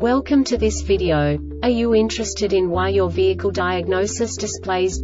Welcome to this video. Are you interested in why your vehicle diagnosis displays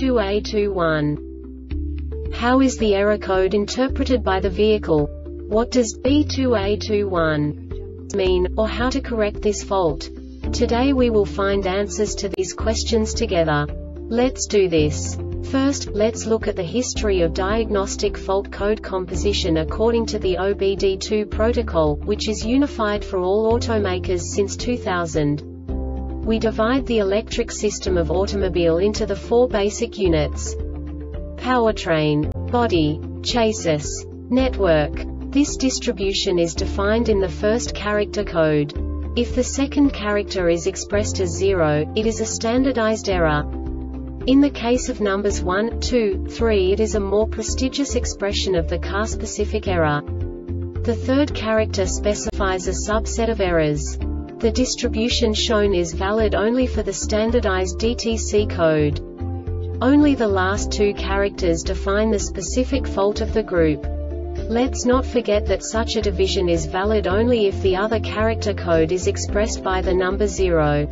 B2A21? How is the error code interpreted by the vehicle? What does B2A21 mean, or how to correct this fault? Today we will find answers to these questions together. Let's do this. First, let's look at the history of diagnostic fault code composition according to the OBD2 protocol, which is unified for all automakers since 2000. We divide the electric system of automobile into the four basic units: powertrain, body, chassis, network. This distribution is defined in the first character code. If the second character is expressed as 0, it is a standardized error. In the case of numbers 1, 2, 3, it is a more prestigious expression of the car-specific error. The third character specifies a subset of errors. The distribution shown is valid only for the standardized DTC code. Only the last two characters define the specific fault of the group. Let's not forget that such a division is valid only if the other character code is expressed by the number 0.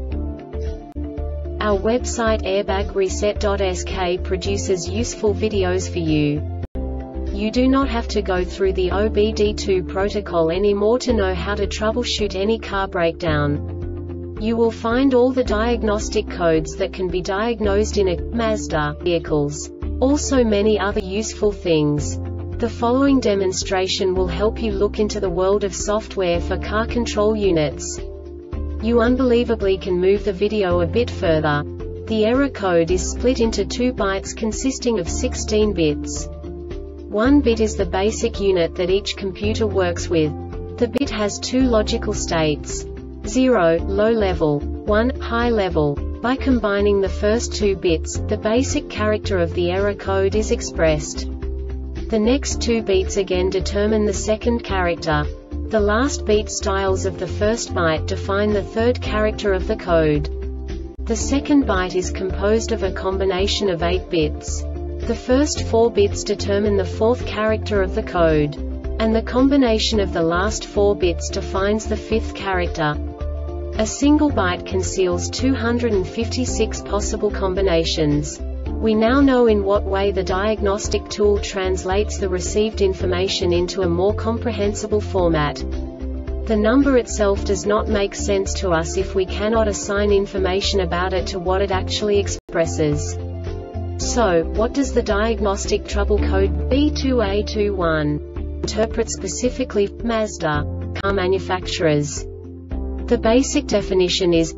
Our website airbagreset.sk produces useful videos for you. You do not have to go through the OBD2 protocol anymore to know how to troubleshoot any car breakdown. You will find all the diagnostic codes that can be diagnosed in a Mazda vehicles. Also many other useful things. The following demonstration will help you look into the world of software for car control units. You unbelievably can move the video a bit further. The error code is split into 2 bytes consisting of 16 bits. 1 bit is the basic unit that each computer works with. The bit has 2 logical states: 0, low level, 1, high level. By combining the first 2 bits, the basic character of the error code is expressed. The next 2 beats again determine the second character. The last beat styles of the first byte define the third character of the code. The second byte is composed of a combination of 8 bits. The first 4 bits determine the fourth character of the code. And the combination of the last 4 bits defines the fifth character. A single byte conceals 256 possible combinations. We now know in what way the diagnostic tool translates the received information into a more comprehensible format. The number itself does not make sense to us if we cannot assign information about it to what it actually expresses. So, what does the diagnostic trouble code B2A21 interpret specifically for Mazda car manufacturers? The basic definition is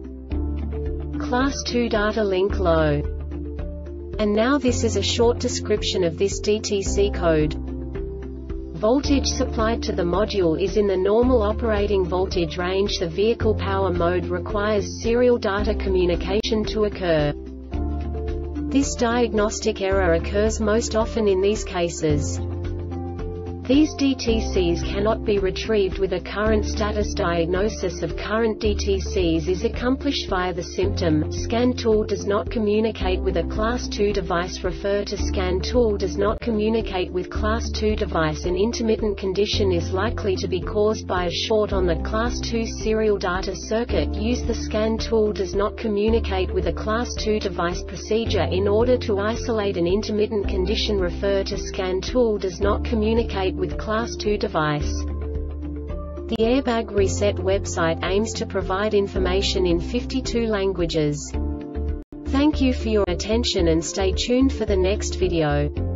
Class 2 data link low. And now this is a short description of this DTC code. Voltage supplied to the module is in the normal operating voltage range. The vehicle power mode requires serial data communication to occur. This diagnostic error occurs most often in these cases. These DTCs cannot be retrieved with a current status. Diagnosis of current DTCs is accomplished via the symptom. Scan tool does not communicate with a Class 2 device. Refer to scan tool does not communicate with Class 2 device. An intermittent condition is likely to be caused by a short on the Class 2 serial data circuit. Use the scan tool does not communicate with a Class 2 device. Procedure in order to isolate an intermittent condition. Refer to scan tool does not communicate with Class 2 device. The Airbag Reset website aims to provide information in 52 languages. Thank you for your attention and stay tuned for the next video.